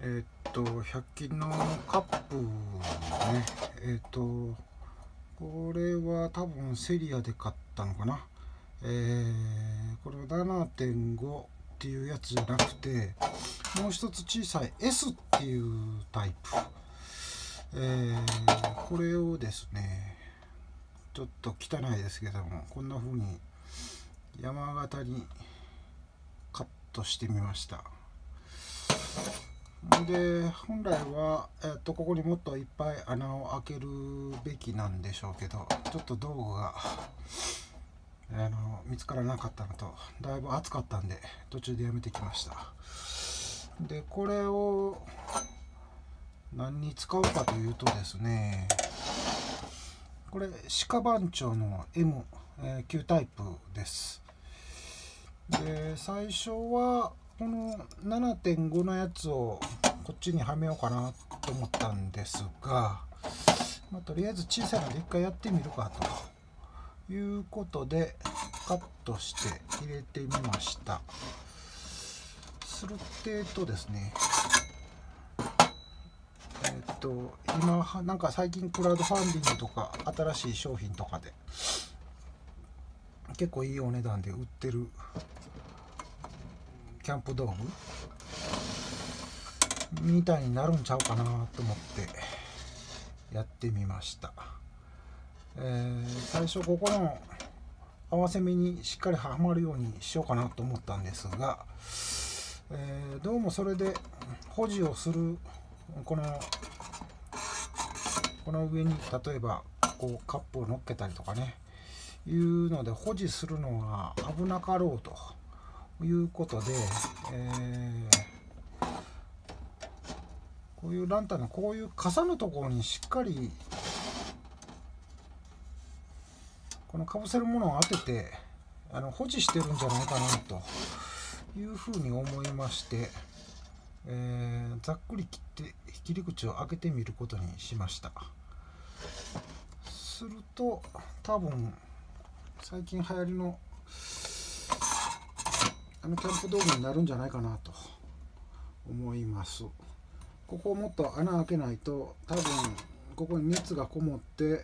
100均のカップね。これは多分セリアで買ったのかな。これは 7.5 っていうやつじゃなくて、もう一つ小さい S っていうタイプ。これをですね、ちょっと汚いですけども、こんな風に山形にカットしてみました。で、本来は、ここにもっといっぱい穴を開けるべきなんでしょうけど、ちょっと道具が見つからなかったのと、だいぶ暑かったんで途中でやめてきました。で、これを何に使うかというとですね、これ鹿番長の M、旧タイプです。で、最初はこの 7.5 のやつをこっちにはめようかなと思ったんですが、とりあえず小さいので一回やってみるかということでカットして入れてみました。するとですね、今なんか最近クラウドファンディングとか新しい商品とかで結構いいお値段で売ってるキャンプ道具みたいになるんちゃうかなと思ってやってみました。最初ここの合わせ目にしっかりはまるようにしようかなと思ったんですが、どうもそれで保持をするこの上に例えばこうカップを乗っけたりとかねいうので保持するのが危なかろうということで、こういうランタンのこういう傘のところにしっかりこのかぶせるものを当てて保持してるんじゃないかなというふうに思いまして、ざっくり切り口を開けてみることにしました。すると多分最近流行りのキャンプ道具になるんじゃないかなと思います。ここをもっと穴開けないと多分ここに熱がこもって、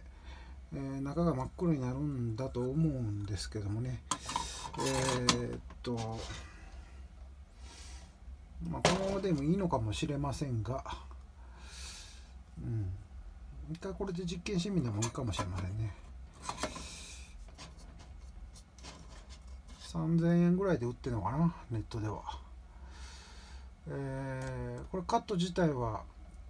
中が真っ黒になるんだと思うんですけどもね。このままでもいいのかもしれませんが、一回これで実験してみてもいいかもしれませんね。3000円ぐらいで売ってるのかな、ネットでは。これカット自体は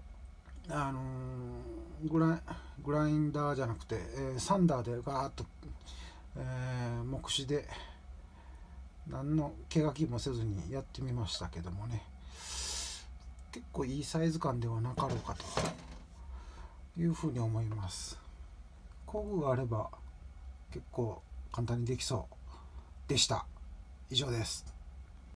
グラインダーじゃなくて、サンダーでガーッと、目視で何の毛書きもせずにやってみましたけどもね、結構いいサイズ感ではなかろうかというふうに思います。工具があれば結構簡単にできそうでした。以上です。